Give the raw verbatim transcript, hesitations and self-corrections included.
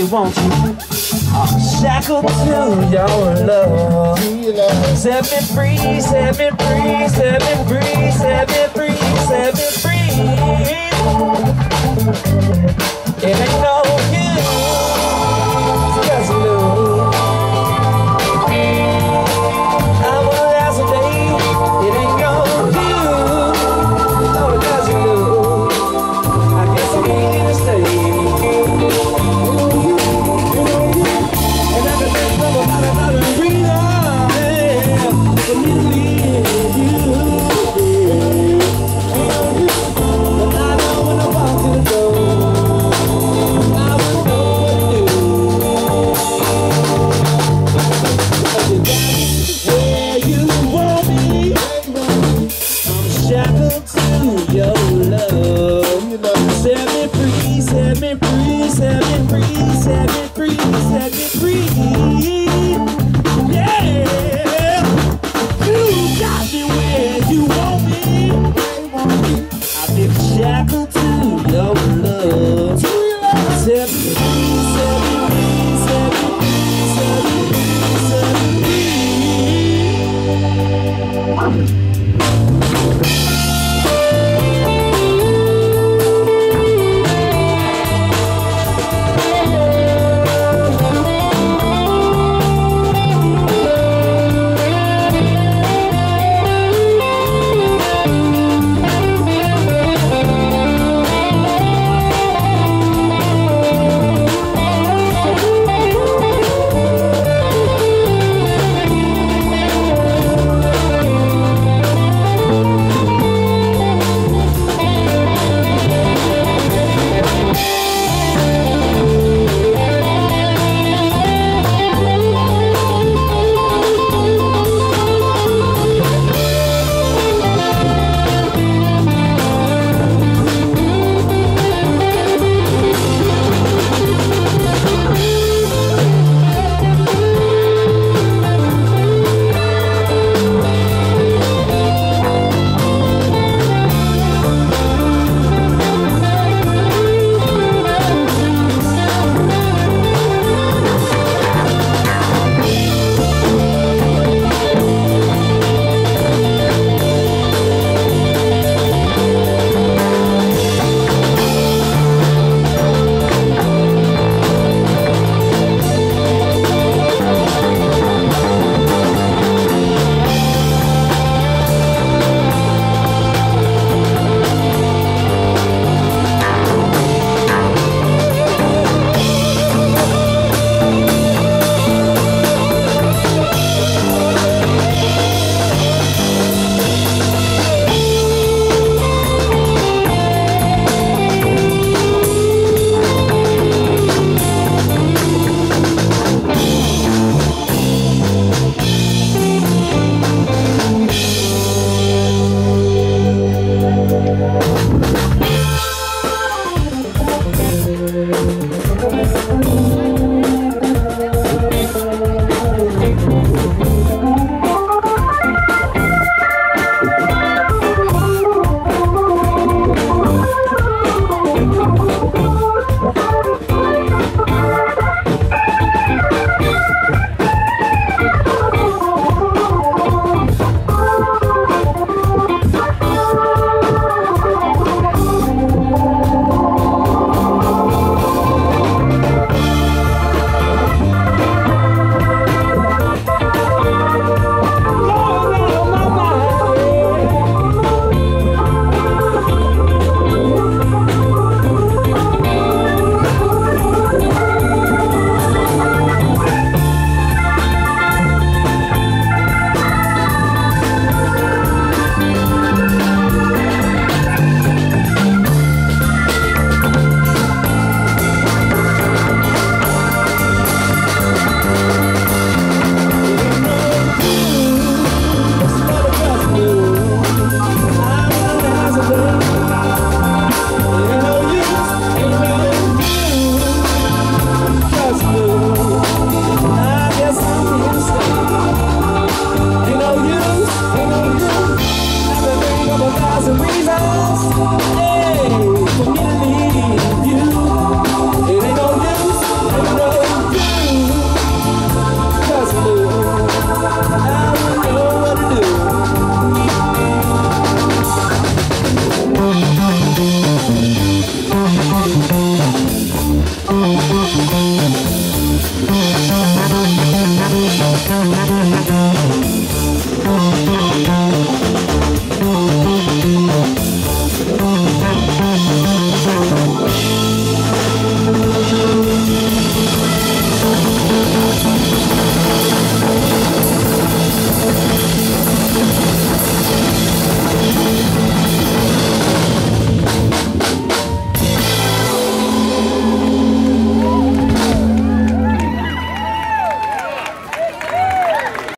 want you. I'm shackled to your love. Set me free, set me free, set me free, set me free, set me free. It ain't no use, 'cause you know I will last a day. It ain't no use, no, 'cause you know I guess I need to stay. And I can think of about another reason for me to leave you. But I know when I walk to the door, shackled to your love. Set me free, set me free, set me free, set me free, set me free. Yeah, you got me where you want me. I've been shackled to your love. Set me free, set me free, set me free, set me free, set me free. Hey, for me to leave you, it ain't no use, ain't no Thank you.